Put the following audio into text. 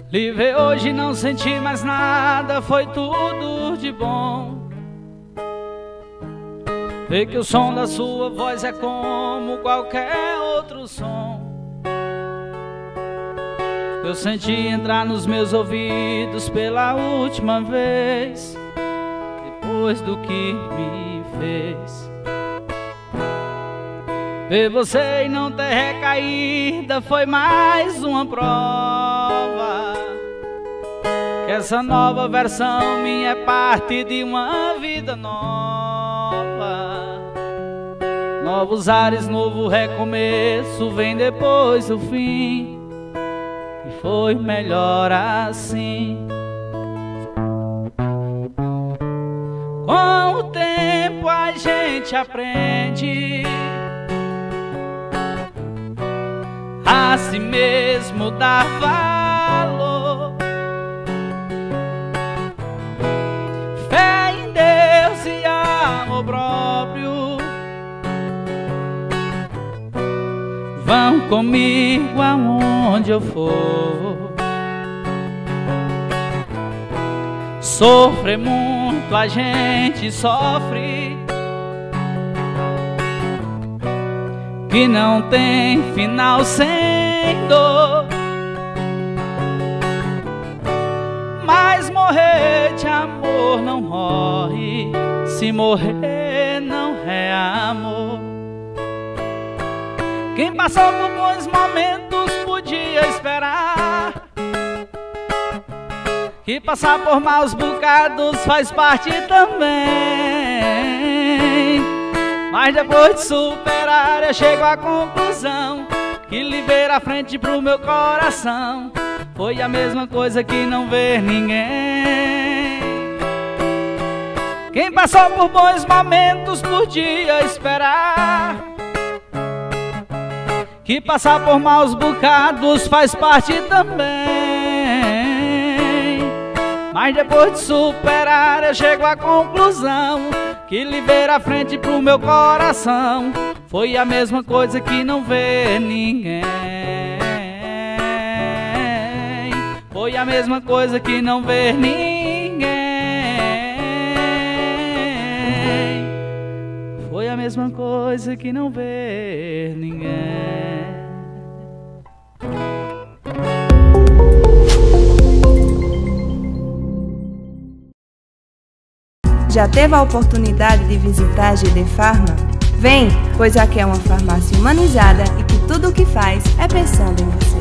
Lhe ver hoje não senti mais nada, foi tudo de bom. Ver que o som da sua voz é como qualquer outro som. Eu senti entrar nos meus ouvidos pela última vez, depois do que me fez. Ver você e não ter recaída foi mais uma prova que essa nova versão minha é parte de uma vida nova. Novos ares, novo recomeço vem depois do fim, e foi melhor assim. Com o tempo a gente aprende a si mesmo dar valor. Fé em Deus e amor próprio vão comigo aonde eu for. Sofrer muito a gente sofre, que não tem final sem dor. Mas morrer de amor não morre, se morrer não é amor. Quem passou por bons momentos podia esperar que passar por maus bocados faz parte também. Mas depois de superar eu chego à conclusão que lhe ver à frente pro meu coração foi a mesma coisa que não ver ninguém. Quem passou por bons momentos podia esperar que passar por maus bocados faz parte também. Mas depois de superar eu chego à conclusão que lhe ver à frente pro meu coração foi a mesma coisa que não ver ninguém. Foi a mesma coisa que não ver ninguém. Foi a mesma coisa que não ver ninguém. Já teve a oportunidade de visitar a GD Farma? Vem, pois aqui é uma farmácia humanizada e que tudo o que faz é pensando em você.